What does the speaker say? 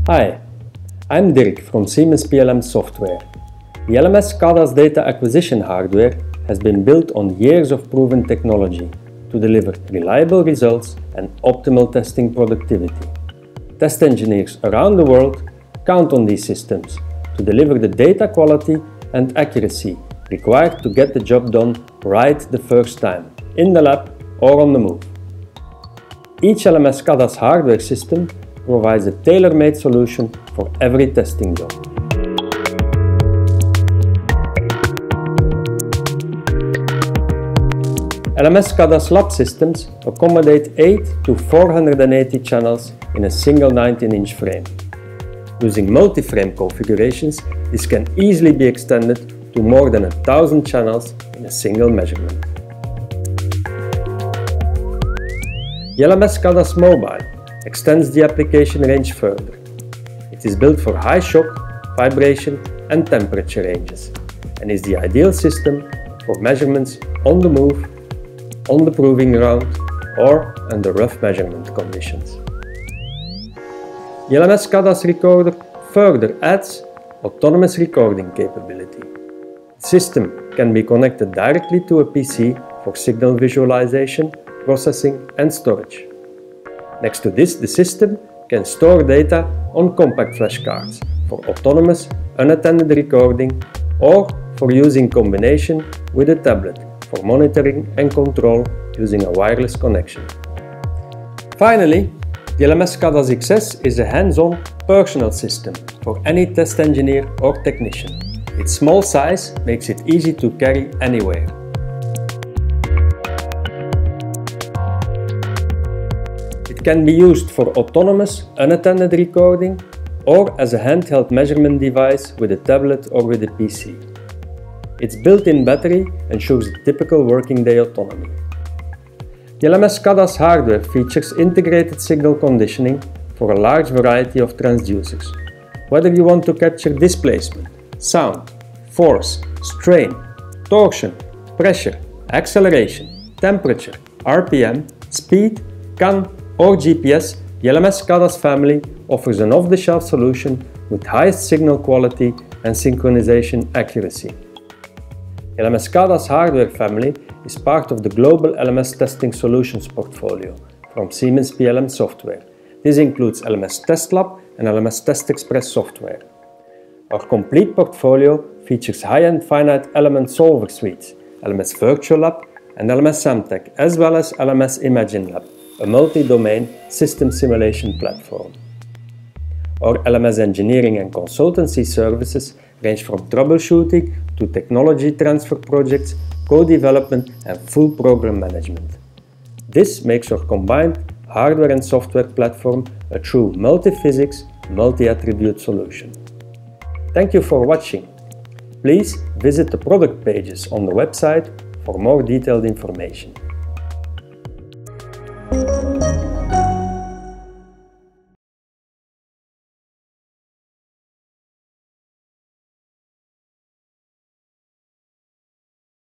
Hi, I'm Dirk from Siemens PLM Software. The LMS SCADAS data acquisition hardware has been built on years of proven technology to deliver reliable results and optimal testing productivity. Test engineers around the world count on these systems to deliver the data quality and accuracy required to get the job done right the first time, in the lab or on the move. Each LMS SCADAS hardware system provides a tailor-made solution for every testing job. LMS SCADAS Lab systems accommodate 8 to 480 channels in a single 19-inch frame. Using multi-frame configurations, this can easily be extended to more than 1,000 channels in a single measurement. The LMS SCADAS Mobile extends the application range further. It is built for high shock, vibration and temperature ranges and is the ideal system for measurements on the move, on the proving ground or under rough measurement conditions. The LMS SCADAS Recorder further adds autonomous recording capability. The system can be connected directly to a PC for signal visualization, processing and storage. Next to this, the system can store data on compact flash cards for autonomous, unattended recording or for use in combination with a tablet for monitoring and control using a wireless connection. Finally, the LMS SCADAS XS is a hands-on personal system for any test engineer or technician. Its small size makes it easy to carry anywhere. It can be used for autonomous, unattended recording or as a handheld measurement device with a tablet or with a PC. Its built-in battery ensures a typical working day autonomy. The LMS SCADAS hardware features integrated signal conditioning for a large variety of transducers. Whether you want to capture displacement, sound, force, strain, torsion, pressure, acceleration, temperature, RPM, speed, CAN or GPS, the LMS SCADAS family offers an off-the-shelf solution with highest signal quality and synchronization accuracy. The LMS SCADAS hardware family is part of the global LMS testing solutions portfolio from Siemens PLM Software. This includes LMS Test Lab and LMS Test Express software. Our complete portfolio features high-end finite element solver suites, LMS Virtual Lab and LMS Samtec, as well as LMS Imagine Lab, a multi-domain system simulation platform. Our LMS engineering and consultancy services range from troubleshooting to technology transfer projects, co-development and full program management. This makes our combined hardware and software platform a true multi-physics, multi-attribute solution. Thank you for watching. Please visit the product pages on the website for more detailed information.